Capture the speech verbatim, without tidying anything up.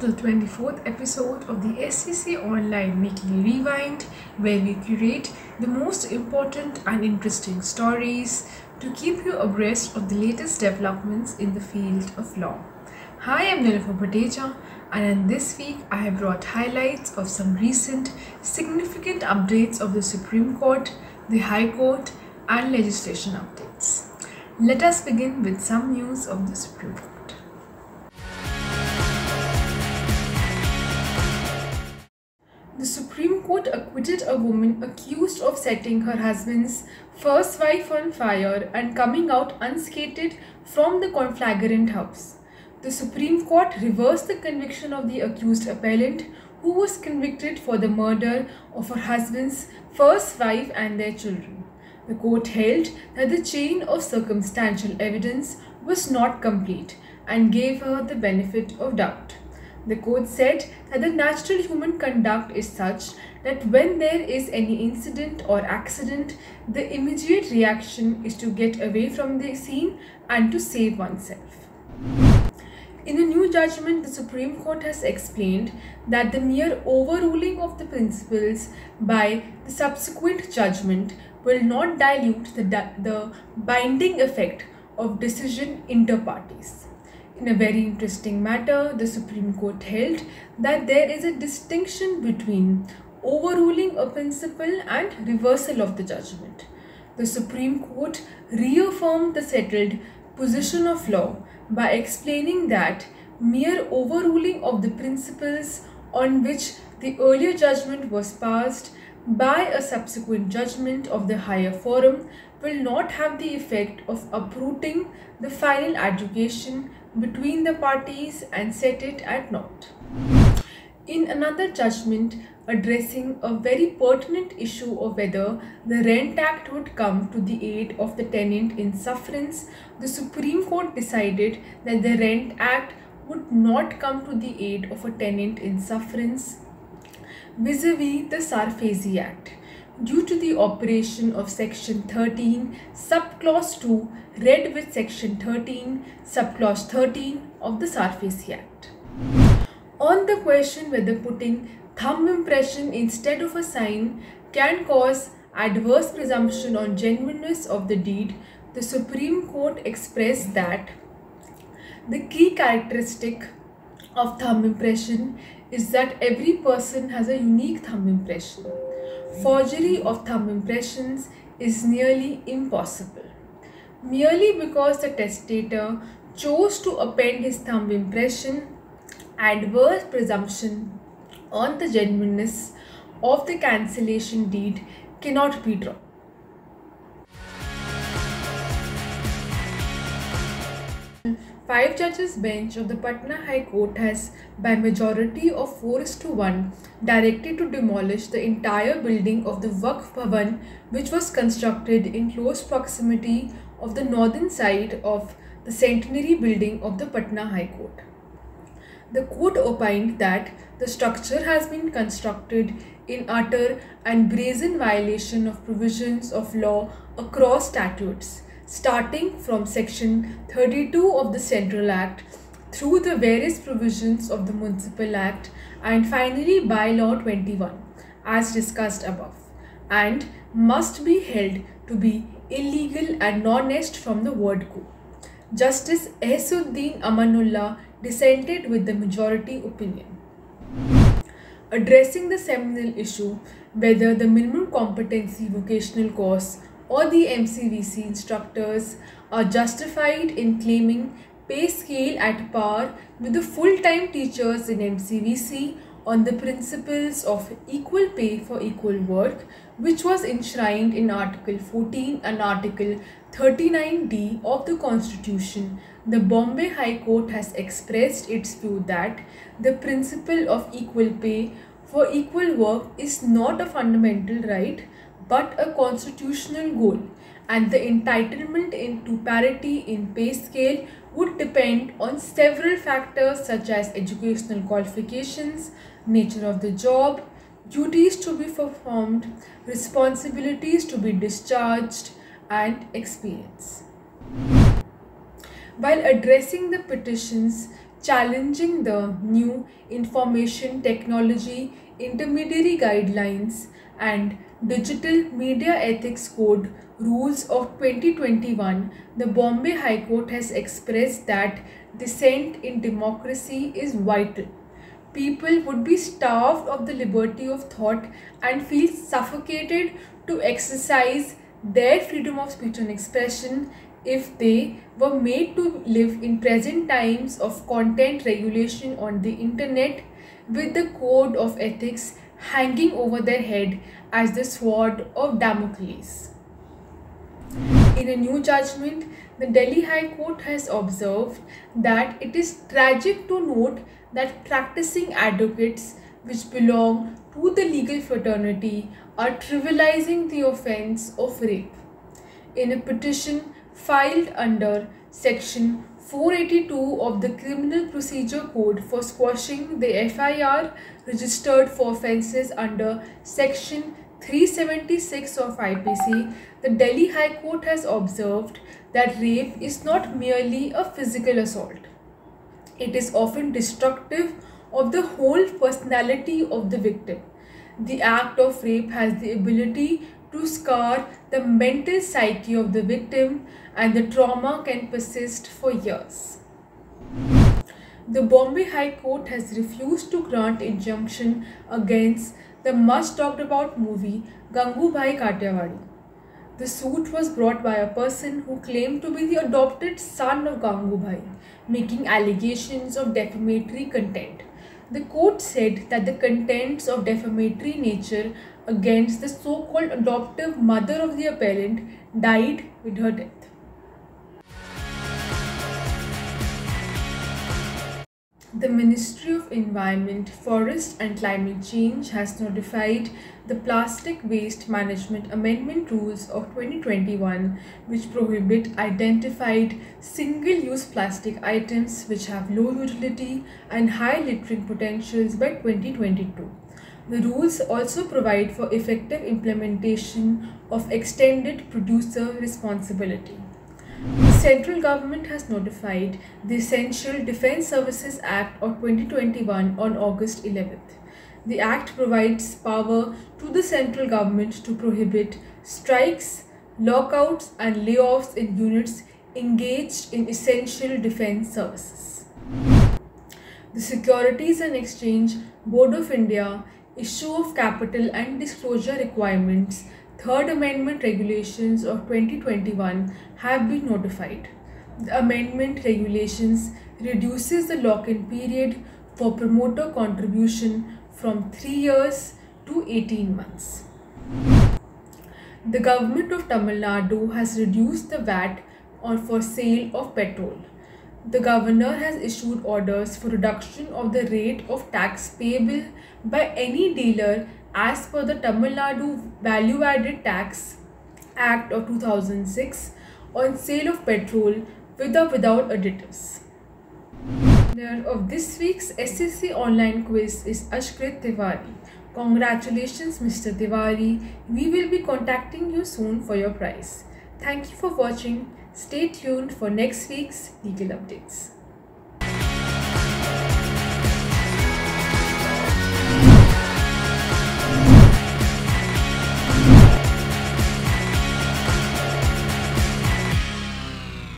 to the twenty-fourth episode of the S C C Online Weekly Rewind, where we curate the most important and interesting stories to keep you abreast of the latest developments in the field of law. Hi, I'm Nilufer Pateja, and in this week I have brought highlights of some recent significant updates of the Supreme Court, the High Court, and legislation updates. Let us begin with some news of the Supreme Court. The Supreme Court acquitted a woman accused of setting her husband's first wife on fire and coming out unscathed from the conflagrant house. The Supreme Court reversed the conviction of the accused appellant, who was convicted for the murder of her husband's first wife and their children. The court held that the chain of circumstantial evidence was not complete and gave her the benefit of doubt. The court said that the natural human conduct is such that when there is any incident or accident, the immediate reaction is to get away from the scene and to save oneself. In a new judgment, the Supreme Court has explained that the mere overruling of the principles by the subsequent judgment will not dilute the, the binding effect of decision inter partes. In a very interesting matter, the Supreme Court held that there is a distinction between overruling a principle and reversal of the judgment. The Supreme Court reaffirmed the settled position of law by explaining that mere overruling of the principles on which the earlier judgment was passed by a subsequent judgment of the higher forum will not have the effect of uprooting the final adjudication between the parties and set it at naught. In another judgment addressing a very pertinent issue of whether the Rent Act would come to the aid of the tenant in sufferance, the Supreme Court decided that the Rent Act would not come to the aid of a tenant in sufferance vis-a-vis the Sarfazi Act, due to the operation of Section thirteen, Subclause two, read with Section thirteen, Subclause thirteen of the Sarfazi Act. On the question whether putting thumb impression instead of a sign can cause adverse presumption on genuineness of the deed, the Supreme Court expressed that the key characteristic of thumb impression is that every person has a unique thumb impression. Forgery of thumb impressions is nearly impossible. Merely because the testator chose to append his thumb impression, adverse presumption on the genuineness of the cancellation deed cannot be drawn. Five judges bench of the Patna High Court has, by majority of four is to one, directed to demolish the entire building of the Waqf Bhavan, which was constructed in close proximity of the northern side of the centenary building of the Patna High Court. The court opined that the structure has been constructed in utter and brazen violation of provisions of law across statutes, starting from Section thirty-two of the Central Act through the various provisions of the Municipal Act and finally by Law twenty-one, as discussed above, and must be held to be illegal and non-est from the word go. Justice Ehsuddin Amanullah dissented with the majority opinion. Addressing the seminal issue whether the minimum competency vocational course or the M C V C instructors are justified in claiming pay scale at par with the full-time teachers in M C V C on the principles of equal pay for equal work, which was enshrined in Article fourteen and Article thirty-nine D of the Constitution, the Bombay High Court has expressed its view that the principle of equal pay for equal work is not a fundamental right but a constitutional goal, and the entitlement into parity in pay scale would depend on several factors such as educational qualifications, nature of the job, duties to be performed, responsibilities to be discharged, and experience. While addressing the petitions challenging the new Information Technology Intermediary Guidelines and Digital Media Ethics Code rules of twenty twenty-one, the Bombay High Court has expressed that dissent in democracy is vital. People would be starved of the liberty of thought and feel suffocated to exercise their freedom of speech and expression if they were made to live in present times of content regulation on the internet with the code of ethics hanging over their head as the sword of Damocles. In a new judgment, the Delhi High Court has observed that it is tragic to note that practicing advocates which belong to the legal fraternity are trivializing the offence of rape. In a petition filed under Section four eighty-two of the Criminal Procedure Code for squashing the F I R registered for offences under Section three seventy-six of I P C, the Delhi High Court has observed that rape is not merely a physical assault. It is often destructive of the whole personality of the victim. The act of rape has the ability to scar the mental psyche of the victim, and the trauma can persist for years. The Bombay High Court has refused to grant injunction against the much talked about movie Gangubhai Kathiawadi. The suit was brought by a person who claimed to be the adopted son of Gangubhai, making allegations of defamatory content. The court said that the contents of defamatory nature against the so-called adoptive mother of the appellant died with her death. The Ministry of Environment, Forest and Climate Change has notified the Plastic Waste Management Amendment Rules of twenty twenty-one, which prohibit identified single-use plastic items which have low utility and high littering potentials by twenty twenty-two. The rules also provide for effective implementation of extended producer responsibility. The central government has notified the Essential Defence Services Act of twenty twenty-one on August eleventh. The Act provides power to the central government to prohibit strikes, lockouts and layoffs in units engaged in essential defence services. The Securities and Exchange Board of India Issue of Capital and Disclosure Requirements Third Amendment Regulations of twenty twenty-one have been notified. The amendment regulations reduces the lock-in period for promoter contribution from three years to eighteen months. The government of Tamil Nadu has reduced the V A T on for sale of petrol. The governor has issued orders for reduction of the rate of tax payable by any dealer as per the Tamil Nadu Value Added Tax Act of two thousand six on sale of petrol with or without additives. The winner of this week's S S C online quiz is Ashkrit Tiwari. Congratulations, Mister Tiwari. We will be contacting you soon for your prize. Thank you for watching. Stay tuned for next week's legal updates.